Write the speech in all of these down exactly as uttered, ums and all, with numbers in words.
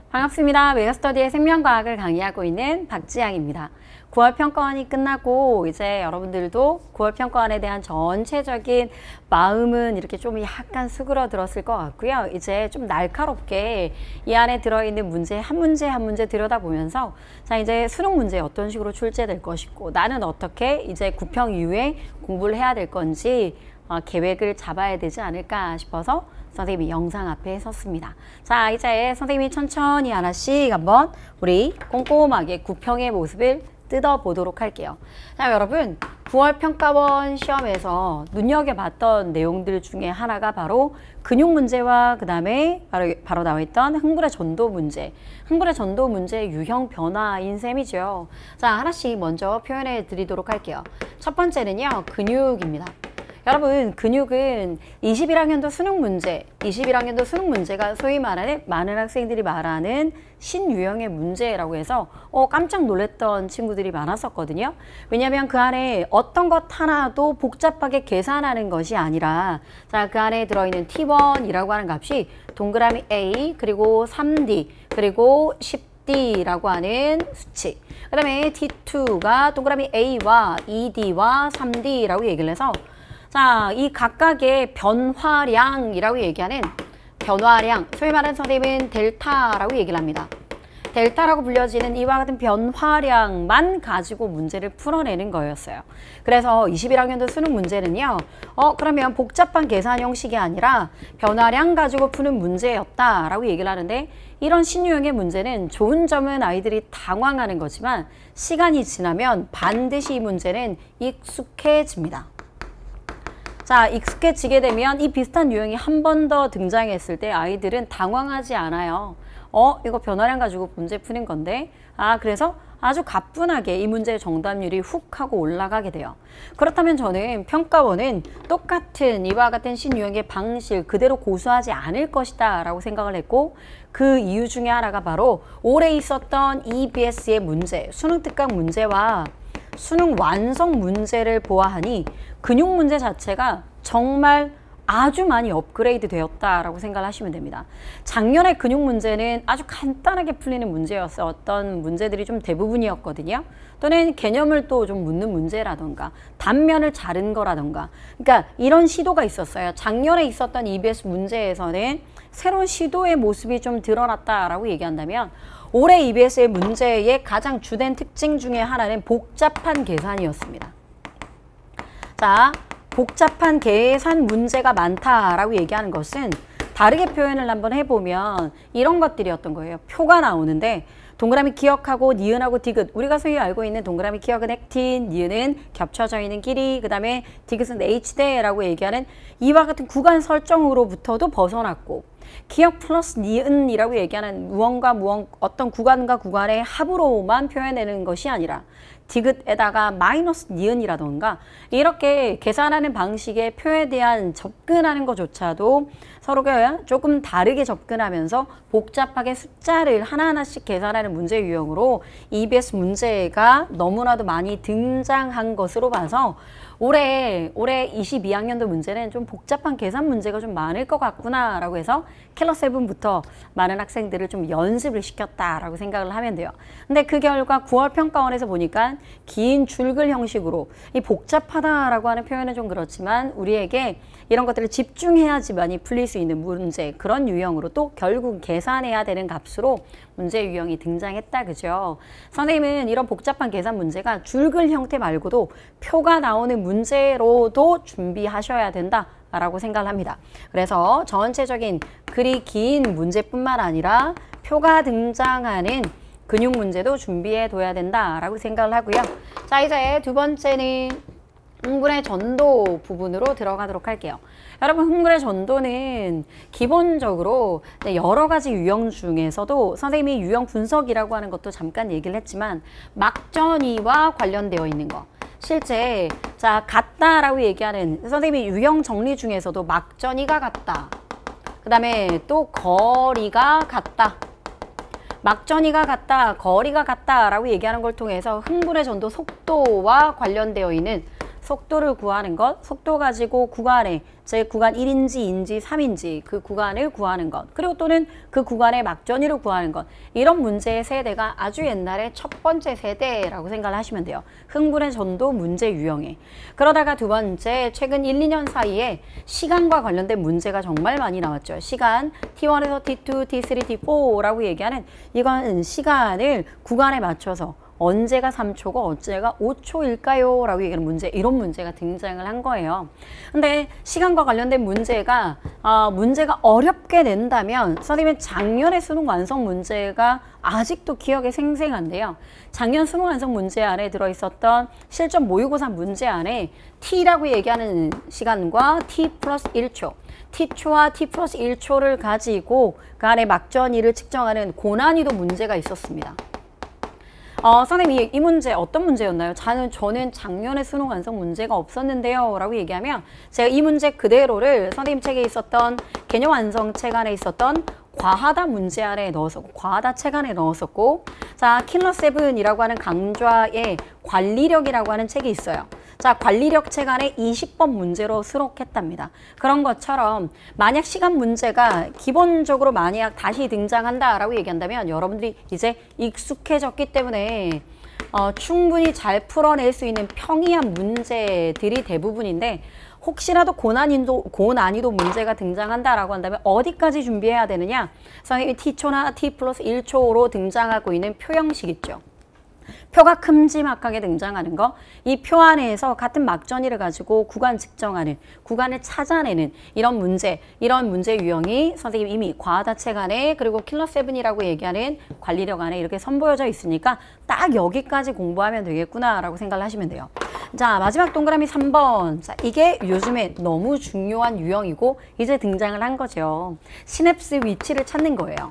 반갑습니다. 메가스터디의 생명과학을 강의하고 있는 박지향입니다. 구월 평가원이 끝나고 이제 여러분들도 구월 평가원에 대한 전체적인 마음은 이렇게 좀 약간 수그러들었을 것 같고요. 이제 좀 날카롭게 이 안에 들어있는 문제 한 문제 한 문제 들여다보면서 자 이제 수능 문제 어떤 식으로 출제될 것이고 나는 어떻게 이제 구평 이후에 공부를 해야 될 건지 어, 계획을 잡아야 되지 않을까 싶어서 선생님이 영상 앞에 섰습니다. 자 이제 선생님이 천천히 하나씩 한번 우리 꼼꼼하게 구평의 모습을 뜯어보도록 할게요. 자 여러분 구월 평가원 시험에서 눈여겨봤던 내용들 중에 하나가 바로 근육 문제와 그 다음에 바로, 바로 나와있던 흥분의 전도 문제, 흥분의 전도 문제의 유형 변화인 셈이죠. 자 하나씩 먼저 표현해 드리도록 할게요. 첫 번째는요 근육입니다. 여러분 근육은 이십일 학년도 수능 문제, 이십일 학년도 수능 문제가 소위 말하는 많은 학생들이 말하는 신유형의 문제라고 해서 어, 깜짝 놀랐던 친구들이 많았었거든요. 왜냐하면 그 안에 어떤 것 하나도 복잡하게 계산하는 것이 아니라 자, 그 안에 들어있는 티 원이라고 하는 값이 동그라미 A 그리고 삼 디 그리고 십 디라고 하는 수치, 그 다음에 티 투가 동그라미 A와 이 디와 삼 디라고 얘기를 해서 자, 이 각각의 변화량이라고 얘기하는 변화량, 소위 말하는 선생님은 델타라고 얘기를 합니다. 델타라고 불려지는 이와 같은 변화량만 가지고 문제를 풀어내는 거였어요. 그래서 이십일 학년도 수능 문제는요. 어 그러면 복잡한 계산 형식이 아니라 변화량 가지고 푸는 문제였다라고 얘기를 하는데 이런 신유형의 문제는 좋은 점은 아이들이 당황하는 거지만 시간이 지나면 반드시 이 문제는 익숙해집니다. 자, 익숙해지게 되면 이 비슷한 유형이 한 번 더 등장했을 때 아이들은 당황하지 않아요. 어, 이거 변화량 가지고 문제 푸는 건데. 아, 그래서 아주 가뿐하게 이 문제의 정답률이 훅 하고 올라가게 돼요. 그렇다면 저는 평가원은 똑같은 이와 같은 신유형의 방식 그대로 고수하지 않을 것이다 라고 생각을 했고 그 이유 중에 하나가 바로 올해 있었던 이비에스의 문제, 수능 특강 문제와 수능 완성 문제를 보아하니 근육 문제 자체가 정말 아주 많이 업그레이드 되었다라고 생각을 하시면 됩니다. 작년에 근육 문제는 아주 간단하게 풀리는 문제였어요. 어떤 문제들이 좀 대부분이었거든요. 또는 개념을 또 좀 묻는 문제라던가 단면을 자른 거라던가 그러니까 이런 시도가 있었어요. 작년에 있었던 이비에스 문제에서는 새로운 시도의 모습이 좀 드러났다라고 얘기한다면 올해 이비에스의 문제의 가장 주된 특징 중에 하나는 복잡한 계산이었습니다. 자, 복잡한 계산 문제가 많다라고 얘기하는 것은 다르게 표현을 한번 해보면 이런 것들이었던 거예요. 표가 나오는데 동그라미 기억하고 니은하고 디귿, 우리가 소위 알고 있는 동그라미 기억은 액틴, 니은은 겹쳐져 있는 길이, 그 다음에 디귿은 H대라고 얘기하는 이와 같은 구간 설정으로부터도 벗어났고 기억 플러스 니은이라고 얘기하는 무언가 무언 어떤 구간과 구간의 합으로만 표현되는 것이 아니라 디귿에다가 마이너스 니은이라던가 이렇게 계산하는 방식의 표에 대한 접근하는 것조차도 서로가 조금 다르게 접근하면서 복잡하게 숫자를 하나하나씩 계산하는 문제 유형으로 이비에스 문제가 너무나도 많이 등장한 것으로 봐서 올해, 올해 이십이 학년도 문제는 좀 복잡한 계산 문제가 좀 많을 것 같구나 라고 해서 킬러 세븐부터 많은 학생들을 좀 연습을 시켰다라고 생각을 하면 돼요. 근데 그 결과 구월 평가원에서 보니까 긴 줄글 형식으로 이 복잡하다라고 하는 표현은 좀 그렇지만 우리에게 이런 것들을 집중해야지만이 풀릴 수 있는 문제 그런 유형으로 또 결국 계산해야 되는 값으로 문제 유형이 등장했다 그죠. 선생님은 이런 복잡한 계산 문제가 줄글 형태 말고도 표가 나오는 문제로도 준비하셔야 된다 라고 생각을 합니다. 그래서 전체적인 글이 긴 문제뿐만 아니라 표가 등장하는 근육 문제도 준비해 둬야 된다 라고 생각을 하고요. 자 이제 두 번째는 흥분의 전도 부분으로 들어가도록 할게요. 여러분 흥분의 전도는 기본적으로 여러 가지 유형 중에서도 선생님이 유형 분석이라고 하는 것도 잠깐 얘기를 했지만 막전이와 관련되어 있는 거. 실제 자 같다라고 얘기하는 선생님이 유형 정리 중에서도 막전이가 같다. 그 다음에 또 거리가 같다. 막전이가 같다, 거리가 같다라고 얘기하는 걸 통해서 흥분의 전도 속도와 관련되어 있는 속도를 구하는 것, 속도 가지고 구간에 제 구간 일인지 이인지 삼인지 그 구간을 구하는 것, 그리고 또는 그 구간의 막전위를 구하는 것, 이런 문제의 세대가 아주 옛날에 첫 번째 세대라고 생각을 하시면 돼요. 흥분의 전도 문제 유형에. 그러다가 두 번째, 최근 일, 이 년 사이에 시간과 관련된 문제가 정말 많이 나왔죠. 시간, 티 원에서 티 투, 티 쓰리, 티 포라고 얘기하는 이건 시간을 구간에 맞춰서 언제가 삼 초고 언제가 오 초일까요? 라고 얘기하는 문제, 이런 문제가 등장을 한 거예요. 근데 시간과 관련된 문제가 어, 문제가 어렵게 낸다면 선생님은 작년의 수능 완성 문제가 아직도 기억에 생생한데요. 작년 수능 완성 문제 안에 들어있었던 실전 모의고사 문제 안에 T라고 얘기하는 시간과 T 플러스 일 초, T초와 T 플러스 일 초를 가지고 그 안에 막전위를 측정하는 고난이도 문제가 있었습니다. 어, 선생님 이, 이 문제 어떤 문제였나요? 저는, 저는 작년에 수능 완성 문제가 없었는데요 라고 얘기하면 제가 이 문제 그대로를 선생님 책에 있었던 개념 완성 책 안에 있었던 과하다 문제 안에 넣었었고, 과하다 책 안에 넣었었고, 자, 킬러 세븐이라고 하는 강좌의 관리력이라고 하는 책이 있어요. 자, 관리력 책 안에 이십 번 문제로 수록했답니다. 그런 것처럼 만약 시간 문제가 기본적으로 만약 다시 등장한다라고 얘기한다면 여러분들이 이제 익숙해졌기 때문에 어, 충분히 잘 풀어낼 수 있는 평이한 문제들이 대부분인데, 혹시라도 고난이도, 고난이도 문제가 등장한다라고 한다면 어디까지 준비해야 되느냐? 선생님이 T초나 T 플러스 일 초로 등장하고 있는 표 형식 있죠. 표가 큼지막하게 등장하는 거, 이 표 안에서 같은 막전위를 가지고 구간 측정하는, 구간을 찾아내는 이런 문제, 이런 문제 유형이 선생님 이미 과하다 책 안에 그리고 킬러 세븐이라고 얘기하는 관리력 안에 이렇게 선보여져 있으니까 딱 여기까지 공부하면 되겠구나라고 생각을 하시면 돼요. 자, 마지막 동그라미 삼 번. 자, 이게 요즘에 너무 중요한 유형이고 이제 등장을 한 거죠. 시냅스 위치를 찾는 거예요.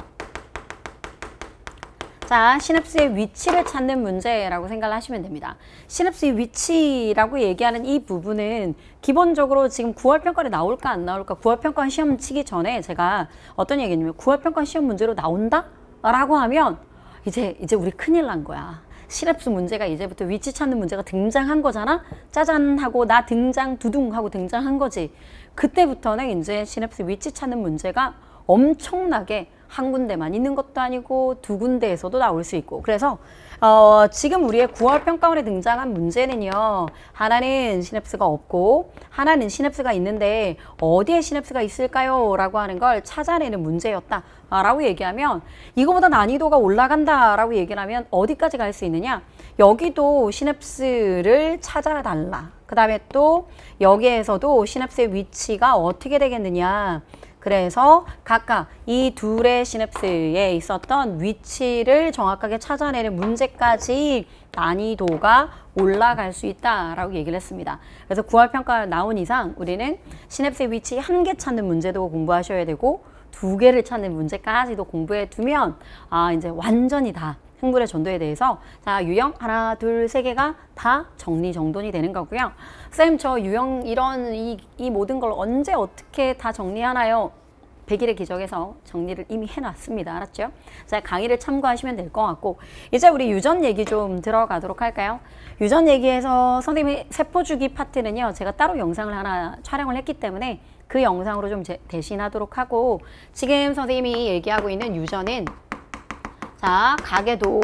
자, 시냅스의 위치를 찾는 문제라고 생각을 하시면 됩니다. 시냅스의 위치라고 얘기하는 이 부분은 기본적으로 지금 구월 평가에 나올까 안 나올까, 구월 평가 시험 치기 전에 제가 어떤 얘기냐면 구월 평가 시험 문제로 나온다? 라고 하면 이제 이제 우리 큰일 난 거야. 시냅스 문제가 이제부터 위치 찾는 문제가 등장한 거잖아? 짜잔 하고 나 등장 두둥 하고 등장한 거지. 그때부터는 이제 시냅스 위치 찾는 문제가 엄청나게 한 군데만 있는 것도 아니고 두 군데에서도 나올 수 있고, 그래서 어, 지금 우리의 구월 평가원에 등장한 문제는요, 하나는 시냅스가 없고 하나는 시냅스가 있는데 어디에 시냅스가 있을까요? 라고 하는 걸 찾아내는 문제였다 라고 얘기하면, 이거보다 난이도가 올라간다 라고 얘기를 하면 어디까지 갈 수 있느냐, 여기도 시냅스를 찾아달라, 그 다음에 또 여기에서도 시냅스의 위치가 어떻게 되겠느냐, 그래서 각각 이 둘의 시냅스에 있었던 위치를 정확하게 찾아내는 문제까지 난이도가 올라갈 수 있다라고 얘기를 했습니다. 그래서 구월 평가 나온 이상 우리는 시냅스의 위치 한 개 찾는 문제도 공부하셔야 되고 두 개를 찾는 문제까지도 공부해 두면 아, 이제 완전히 다 흥분의 전도에 대해서 자, 유형 하나, 둘, 세 개가 다 정리정돈이 되는 거고요. 쌤, 저 유형 이런 이, 이 모든 걸 언제 어떻게 다 정리하나요? 백 일의 기적에서 정리를 이미 해놨습니다. 알았죠? 자, 강의를 참고하시면 될 것 같고, 이제 우리 유전 얘기 좀 들어가도록 할까요? 유전 얘기에서 선생님의 세포주기 파트는요, 제가 따로 영상을 하나 촬영을 했기 때문에 그 영상으로 좀 제, 대신하도록 하고, 지금 선생님이 얘기하고 있는 유전은 자, 가계도,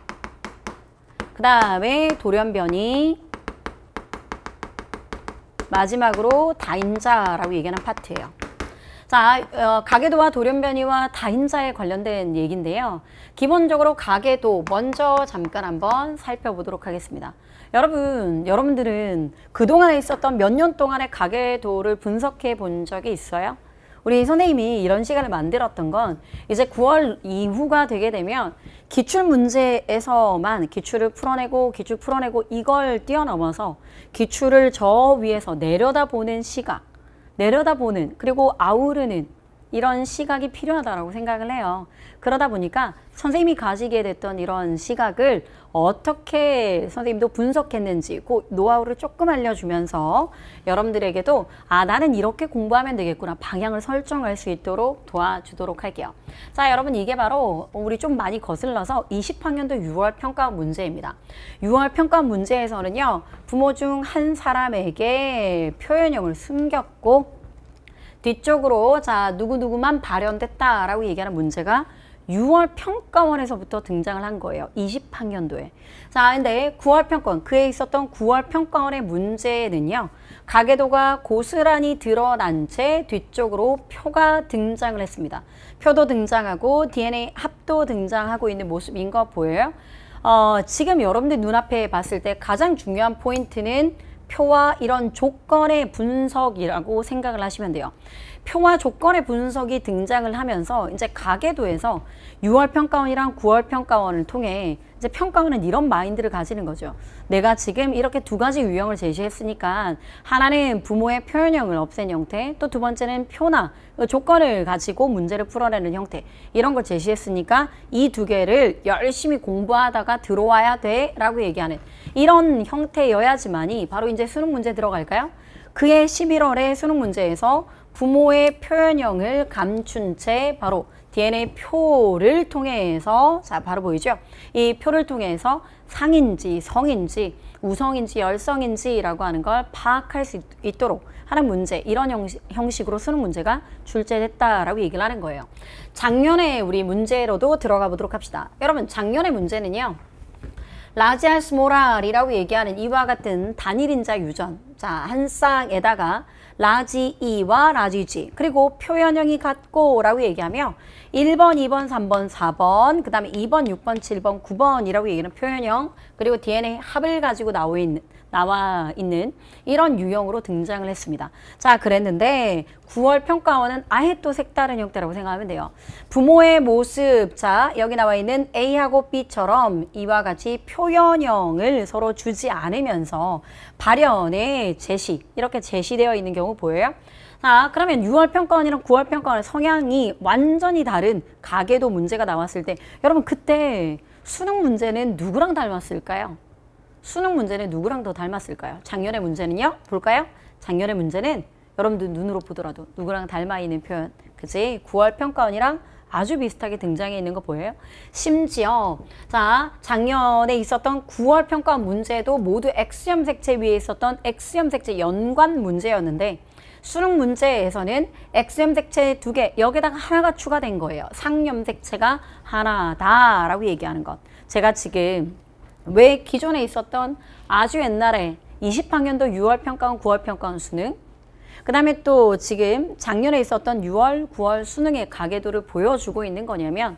그 다음에 돌연변이, 마지막으로 다인자라고 얘기하는 파트예요. 자, 어, 가계도와 돌연변이와 다인자에 관련된 얘기인데요. 기본적으로 가계도 먼저 잠깐 한번 살펴보도록 하겠습니다. 여러분, 여러분들은 그동안에 있었던 몇 년 동안의 가계도를 분석해 본 적이 있어요? 우리 선생님이 이런 시간을 만들었던 건 이제 구월 이후가 되게 되면 기출 문제에서만 기출을 풀어내고 기출 풀어내고 이걸 뛰어넘어서 기출을 저 위에서 내려다보는 시각, 내려다보는, 그리고 아우르는 이런 시각이 필요하다고 생각을 해요. 그러다 보니까 선생님이 가지게 됐던 이런 시각을 어떻게 선생님도 분석했는지 그 노하우를 조금 알려주면서 여러분들에게도 아 나는 이렇게 공부하면 되겠구나 방향을 설정할 수 있도록 도와주도록 할게요. 자 여러분 이게 바로 우리 좀 많이 거슬러서 이십 학년도 유월 평가 문제입니다. 유월 평가 문제에서는요 부모 중 한 사람에게 표현형을 숨겼고 뒤쪽으로 자 누구누구만 발현됐다라고 얘기하는 문제가 유월 평가원에서부터 등장을 한 거예요. 이십 학년도에. 자, 근데 구월 평가원, 그에 있었던 구월 평가원의 문제는요. 가계도가 고스란히 드러난 채 뒤쪽으로 표가 등장을 했습니다. 표도 등장하고 디엔에이 합도 등장하고 있는 모습인 거 보여요? 어, 지금 여러분들 눈앞에 봤을 때 가장 중요한 포인트는 표와 이런 조건의 분석이라고 생각을 하시면 돼요. 표와 조건의 분석이 등장을 하면서 이제 가계도에서 유월 평가원이랑 구월 평가원을 통해 이제 평가원은 이런 마인드를 가지는 거죠. 내가 지금 이렇게 두 가지 유형을 제시했으니까 하나는 부모의 표현형을 없앤 형태, 또 두 번째는 표나 조건을 가지고 문제를 풀어내는 형태 이런 걸 제시했으니까 이 두 개를 열심히 공부하다가 들어와야 돼 라고 얘기하는 이런 형태여야지만이 바로 이제 수능 문제 들어갈까요? 그해 십일월에 수능 문제에서 부모의 표현형을 감춘 채 바로 디엔에이 표를 통해서 자 바로 보이죠? 이 표를 통해서 상인지 성인지 우성인지 열성인지라고 하는 걸 파악할 수 있도록 하는 문제 이런 형식, 형식으로 수능 문제가 출제됐다라고 얘기를 하는 거예요. 작년에 우리 문제로도 들어가 보도록 합시다. 여러분 작년의 문제는요. 라지알 스몰알이라고 얘기하는 이와 같은 단일인자 유전 자 한 쌍에다가 라지 이와 라지 지 그리고 표현형이 같고 라고 얘기하며 일 번, 이 번, 삼 번, 사 번 그 다음에 이 번, 육 번, 칠 번, 구 번이라고 얘기하는 표현형 그리고 디엔에이 합을 가지고 나와 있는, 나와 있는 이런 유형으로 등장을 했습니다. 자 그랬는데 구월 평가원은 아예 또 색다른 형태라고 생각하면 돼요. 부모의 모습 자 여기 나와 있는 A하고 B처럼 이와 같이 표현형을 서로 주지 않으면서 발현의 제시 이렇게 제시되어 있는 경우 보여요? 자 그러면 유월 평가원이랑 구월 평가원의 성향이 완전히 다른 가계도 문제가 나왔을 때 여러분 그때 수능 문제는 누구랑 닮았을까요? 수능 문제는 누구랑 더 닮았을까요? 작년의 문제는요? 볼까요? 작년의 문제는 여러분들 눈으로 보더라도 누구랑 닮아 있는 표현 그치? 구월 평가원이랑 아주 비슷하게 등장해 있는 거 보여요? 심지어 자 작년에 있었던 구월 평가원 문제도 모두 X형 색채 위에 있었던 X형 색채 연관 문제였는데 수능 문제에서는 X형 색채 두 개 여기다가 하나가 추가된 거예요. 상염 색채가 하나다라고 얘기하는 것. 제가 지금 왜 기존에 있었던 아주 옛날에 이십 학년도 유월 평가원, 구월 평가원 수능 그 다음에 또 지금 작년에 있었던 유월, 구월 수능의 가계도를 보여주고 있는 거냐면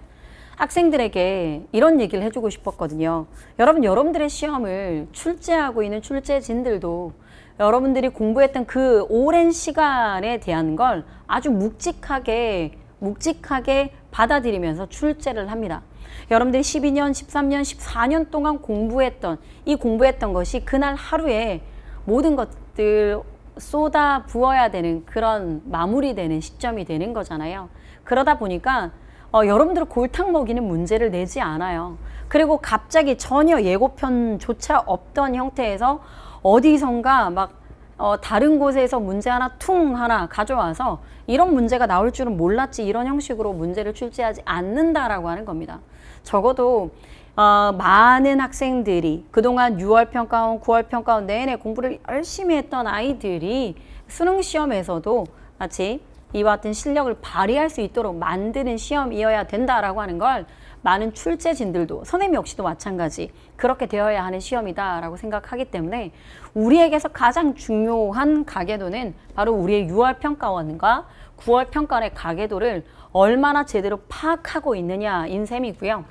학생들에게 이런 얘기를 해주고 싶었거든요. 여러분, 여러분들의 시험을 출제하고 있는 출제진들도 여러분들이 공부했던 그 오랜 시간에 대한 걸 아주 묵직하게 묵직하게 받아들이면서 출제를 합니다. 여러분들이 십이 년, 십삼 년, 십사 년 동안 공부했던 이 공부했던 것이 그날 하루에 모든 것들 쏟아 부어야 되는 그런 마무리되는 시점이 되는 거잖아요. 그러다 보니까 어, 여러분들 골탕 먹이는 문제를 내지 않아요. 그리고 갑자기 전혀 예고편조차 없던 형태에서 어디선가 막 어, 다른 곳에서 문제 하나 퉁 하나 가져와서 이런 문제가 나올 줄은 몰랐지 이런 형식으로 문제를 출제하지 않는다라고 하는 겁니다. 적어도 어, 많은 학생들이 그동안 유월 평가원, 구월 평가원 내내 공부를 열심히 했던 아이들이 수능 시험에서도 마치 이와 같은 실력을 발휘할 수 있도록 만드는 시험이어야 된다라고 하는 걸 많은 출제진들도 선생님 역시도 마찬가지 그렇게 되어야 하는 시험이다라고 생각하기 때문에 우리에게서 가장 중요한 가계도는 바로 우리의 유월 평가원과 구월 평가원의 가계도를 얼마나 제대로 파악하고 있느냐인 셈이고요.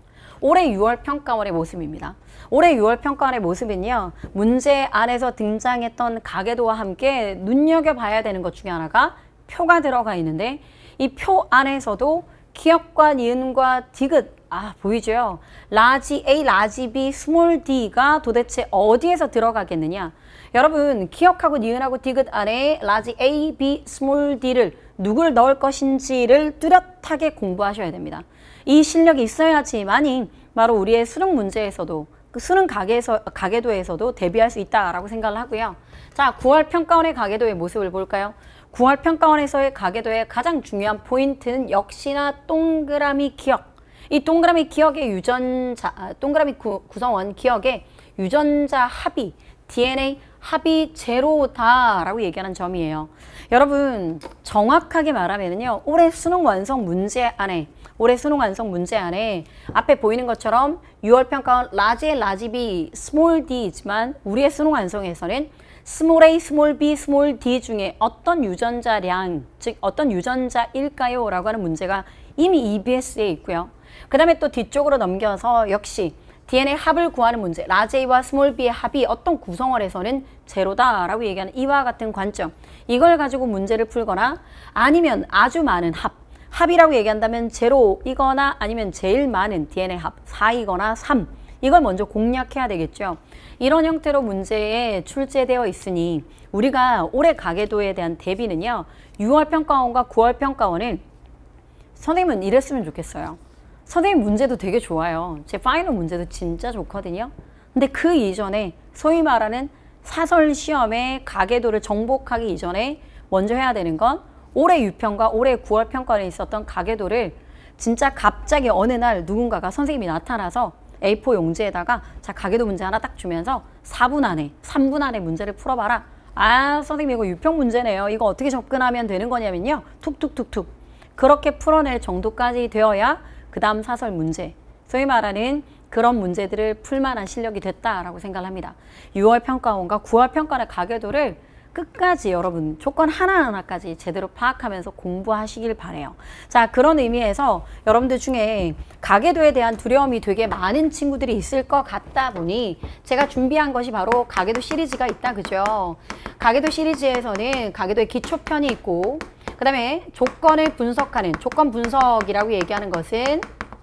올해 유월 평가원의 모습입니다. 올해 유월 평가원의 모습은요. 문제 안에서 등장했던 가계도와 함께 눈여겨봐야 되는 것 중에 하나가 표가 들어가 있는데 이 표 안에서도 기역과 니은과 디귿 아 보이죠? 라지 A, 라지 B, 스몰 d가 도대체 어디에서 들어가겠느냐? 여러분 기역하고 니은하고 디귿 안에 라지 A, B, 스몰 d를 누굴 넣을 것인지를 뚜렷하게 공부하셔야 됩니다. 이 실력이 있어야지만이 바로 우리의 수능 문제에서도 그 수능 가계에서, 가계도에서도 대비할 수 있다라고 생각을 하고요. 자, 구월 평가원의 가계도의 모습을 볼까요? 구월 평가원에서의 가계도의 가장 중요한 포인트는 역시나 동그라미 기억. 이 동그라미 기억의 유전자, 아, 동그라미 구, 구성원 기억의 유전자 합이, 디엔에이 합이 제로다라고 얘기하는 점이에요. 여러분, 정확하게 말하면요, 올해 수능 완성 문제 안에 올해 수능 완성 문제 안에 앞에 보이는 것처럼 유월 평가원 라지 A, 라지 B, 스몰 D이지만 우리의 수능 완성에서는 스몰 A, 스몰 B, 스몰 D 중에 어떤 유전자량, 즉 어떤 유전자일까요? 라고 하는 문제가 이미 이비에스에 있고요. 그 다음에 또 뒤쪽으로 넘겨서 역시 디엔에이 합을 구하는 문제, 라지 A와 스몰 B의 합이 어떤 구성원에서는 제로다라고 얘기하는 이와 같은 관점, 이걸 가지고 문제를 풀거나 아니면 아주 많은 합, 합이라고 얘기한다면 제로이거나 아니면 제일 많은 디엔에이 합, 사이거나 삼, 이걸 먼저 공략해야 되겠죠. 이런 형태로 문제에 출제되어 있으니 우리가 올해 가계도에 대한 대비는요, 유월 평가원과 구월 평가원은 선생님은 이랬으면 좋겠어요. 선생님 문제도 되게 좋아요. 제 파이널 문제도 진짜 좋거든요. 근데 그 이전에 소위 말하는 사설 시험의 가계도를 정복하기 이전에 먼저 해야 되는 건 올해 유평과 올해 구월 평가원에 있었던 가계도를 진짜 갑자기 어느 날 누군가가 선생님이 나타나서 에이 사 용지에다가 자, 가계도 문제 하나 딱 주면서 사 분 안에, 삼 분 안에 문제를 풀어봐라. 아, 선생님 이거 유평 문제네요. 이거 어떻게 접근하면 되는 거냐면요, 툭툭툭툭 그렇게 풀어낼 정도까지 되어야 그 다음 사설 문제, 소위 말하는 그런 문제들을 풀만한 실력이 됐다라고 생각을 합니다. 유월 평가원과 구월 평가원의 가계도를 끝까지 여러분 조건 하나하나까지 제대로 파악하면서 공부하시길 바래요. 자, 그런 의미에서 여러분들 중에 가계도에 대한 두려움이 되게 많은 친구들이 있을 것 같다 보니 제가 준비한 것이 바로 가계도 시리즈가 있다, 그죠? 가계도 시리즈에서는 가계도의 기초편이 있고 그 다음에 조건을 분석하는, 조건 분석이라고 얘기하는 것은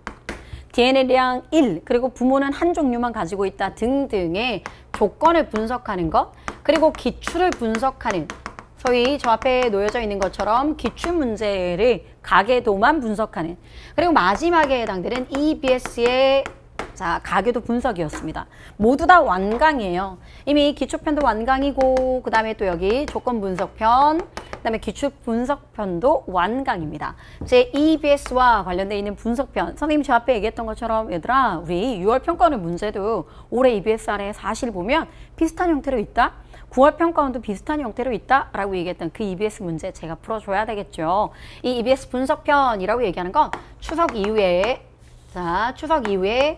디엔에이량 일, 그리고 부모는 한 종류만 가지고 있다 등등의 조건을 분석하는 것, 그리고 기출을 분석하는, 소위 저 앞에 놓여져 있는 것처럼 기출 문제를 가계도만 분석하는, 그리고 마지막에 해당되는 이비에스의 자, 가계도 분석이었습니다. 모두 다 완강이에요. 이미 기초편도 완강이고 그 다음에 또 여기 조건 분석편, 그 다음에 기출 분석편도 완강입니다. 제 이비에스와 관련되어 있는 분석편, 선생님 저 앞에 얘기했던 것처럼 얘들아, 우리 유월 평가원 문제도 올해 이비에스 안에 사실 보면 비슷한 형태로 있다, 구월 평가원도 비슷한 형태로 있다 라고 얘기했던 그 이비에스 문제 제가 풀어줘야 되겠죠. 이 이비에스 분석편이라고 얘기하는 건 추석 이후에, 자, 추석 이후에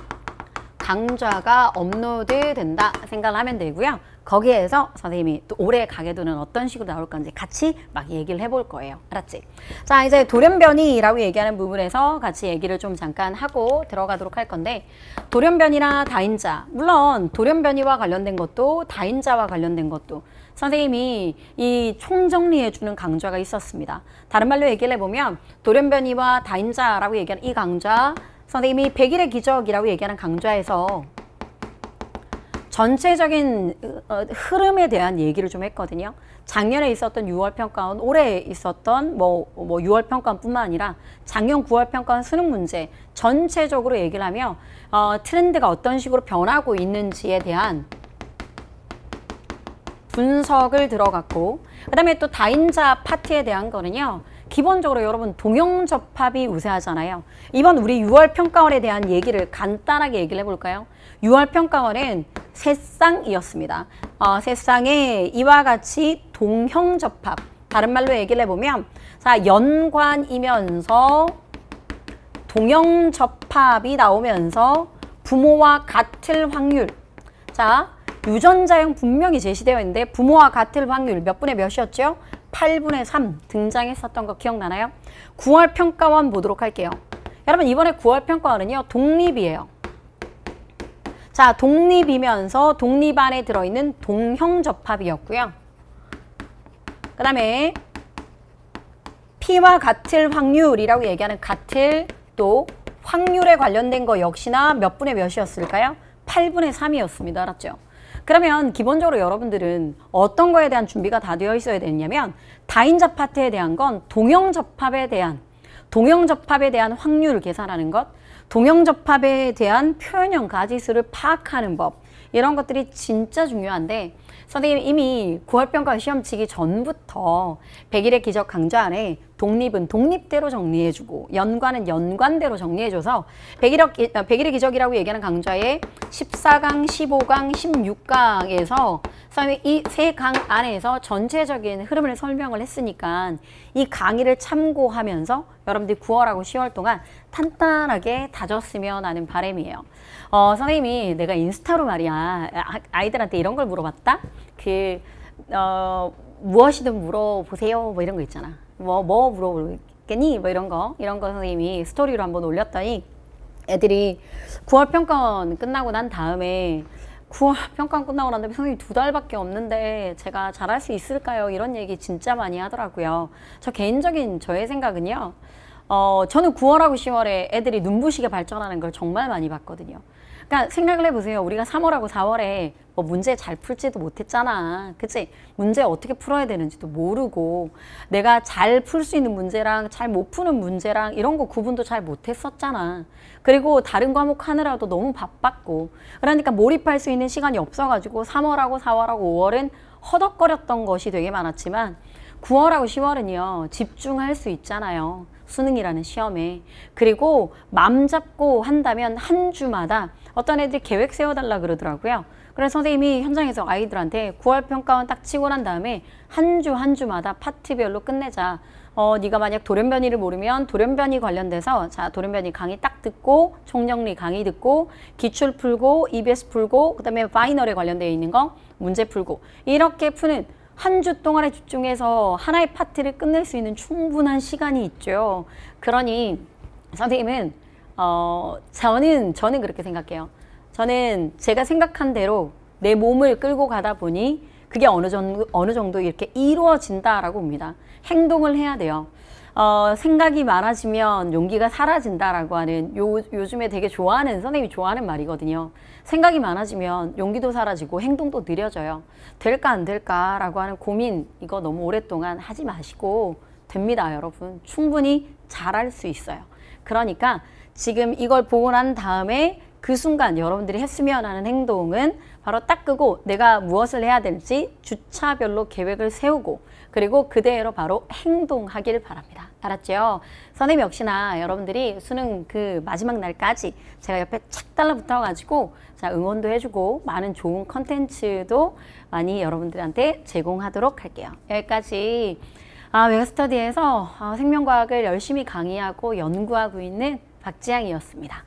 강좌가 업로드 된다 생각을 하면 되고요. 거기에서 선생님이 또 올해 가계도는 어떤 식으로 나올 건지 같이 막 얘기를 해볼 거예요. 알았지? 자, 이제 돌연변이라고 얘기하는 부분에서 같이 얘기를 좀 잠깐 하고 들어가도록 할 건데, 돌연변이나 다인자, 물론 돌연변이와 관련된 것도 다인자와 관련된 것도 선생님이 이 총정리해주는 강좌가 있었습니다. 다른 말로 얘기를 해보면 돌연변이와 다인자라고 얘기하는 이 강좌, 선생님이 백일의 기적이라고 얘기하는 강좌에서 전체적인 흐름에 대한 얘기를 좀 했거든요. 작년에 있었던 유월 평가원, 올해 있었던 뭐, 뭐 유월 평가원뿐만 아니라 작년 구월 평가원 수능 문제 전체적으로 얘기를 하며 어, 트렌드가 어떤 식으로 변하고 있는지에 대한 분석을 들어갔고, 그 다음에 또 다인자 파트에 대한 거는요, 기본적으로 여러분 동영접합이 우세하잖아요. 이번 우리 유월 평가원에 대한 얘기를 간단하게 얘기를 해볼까요? 유월 평가원은 세 쌍이었습니다. 어, 세 쌍에 이와 같이 동형접합, 다른 말로 얘기를 해보면 자, 연관이면서 동형접합이 나오면서 부모와 같을 확률, 자, 유전자형 분명히 제시되어 있는데 부모와 같을 확률 몇 분의 몇이었죠? 팔 분의 삼 등장했었던 거 기억나나요? 구월 평가원 보도록 할게요. 여러분 이번에 구월 평가원은요, 독립이에요. 자, 독립이면서 독립 안에 들어있는 동형접합이었고요. 그 다음에 P와 같을 확률이라고 얘기하는 같을, 또 확률에 관련된 거 역시나 몇 분의 몇이었을까요? 팔 분의 삼이었습니다. 알았죠? 그러면 기본적으로 여러분들은 어떤 거에 대한 준비가 다 되어 있어야 되냐면 다인자 파트에 대한 건 동형접합에 대한 동형접합에 대한 확률을 계산하는 것, 동형접합에 대한 표현형 가지수를 파악하는 법, 이런 것들이 진짜 중요한데 선생님이 이미 구월평가 시험 치기 전부터 백일의 기적 강좌 안에 독립은 독립대로 정리해주고 연관은 연관대로 정리해줘서 백일의 기적이라고 얘기하는 강좌의 십사 강, 십오 강, 십육 강에서 선생님이 이 세 강 안에서 전체적인 흐름을 설명을 했으니까 이 강의를 참고하면서 여러분들이 구월하고 시월 동안 탄탄하게 다졌으면 하는 바람이에요. 어, 선생님이 내가 인스타로 말이야 아이들한테 이런 걸 물어봤다. 그 어, 무엇이든 물어보세요 뭐 이런 거 있잖아. 뭐, 뭐 물어보겠니? 뭐 이런 거 이런 거 선생님이 스토리로 한번 올렸더니 애들이 구월 평가원 끝나고 난 다음에 구월 평가원 끝나고 난 다음에 선생님 두 달밖에 없는데 제가 잘할 수 있을까요? 이런 얘기 진짜 많이 하더라고요. 저 개인적인 저의 생각은요. 어, 저는 구월하고 시월에 애들이 눈부시게 발전하는 걸 정말 많이 봤거든요. 그러니까 생각을 해보세요. 우리가 삼월하고 사월에 뭐 문제 잘 풀지도 못했잖아. 그치? 문제 어떻게 풀어야 되는지도 모르고 내가 잘 풀 수 있는 문제랑 잘 못 푸는 문제랑 이런 거 구분도 잘 못했었잖아. 그리고 다른 과목 하느라도 너무 바빴고 그러니까 몰입할 수 있는 시간이 없어가지고 삼월하고 사월하고 오월은 허덕거렸던 것이 되게 많았지만 구월하고 시월은요. 집중할 수 있잖아요. 수능이라는 시험에. 그리고 맘 잡고 한다면 한 주마다 어떤 애들이 계획 세워달라 그러더라고요. 그래서 선생님이 현장에서 아이들한테 구월 평가원 딱 치고 난 다음에 한 주 한 주마다 파트별로 끝내자. 어, 네가 만약 돌연변이를 모르면 돌연변이 관련돼서 자 돌연변이 강의 딱 듣고 총정리 강의 듣고 기출 풀고 이비에스 풀고 그 다음에 파이널에 관련되어 있는 거 문제 풀고 이렇게 푸는 한 주 동안에 집중해서 하나의 파트를 끝낼 수 있는 충분한 시간이 있죠. 그러니 선생님은 어 저는 저는 그렇게 생각해요. 저는 제가 생각한 대로 내 몸을 끌고 가다 보니 그게 어느 정도 어느 정도 이렇게 이루어진다라고 봅니다. 행동을 해야 돼요. 어, 생각이 많아지면 용기가 사라진다라고 하는 요, 요즘에 되게 좋아하는 선생님이 좋아하는 말이거든요. 생각이 많아지면 용기도 사라지고 행동도 느려져요. 될까 안 될까라고 하는 고민 이거 너무 오랫동안 하지 마시고 됩니다, 여러분. 충분히 잘할 수 있어요. 그러니까 지금 이걸 보고 난 다음에 그 순간 여러분들이 했으면 하는 행동은 바로 딱 끄고 내가 무엇을 해야 될지 주차별로 계획을 세우고 그리고 그대로 바로 행동하길 바랍니다. 알았죠? 선생님 역시나 여러분들이 수능 그 마지막 날까지 제가 옆에 착 달라붙어가지고 자 응원도 해주고 많은 좋은 컨텐츠도 많이 여러분들한테 제공하도록 할게요. 여기까지 아, 메가스터디에서 아, 생명과학을 열심히 강의하고 연구하고 있는 박지향이었습니다.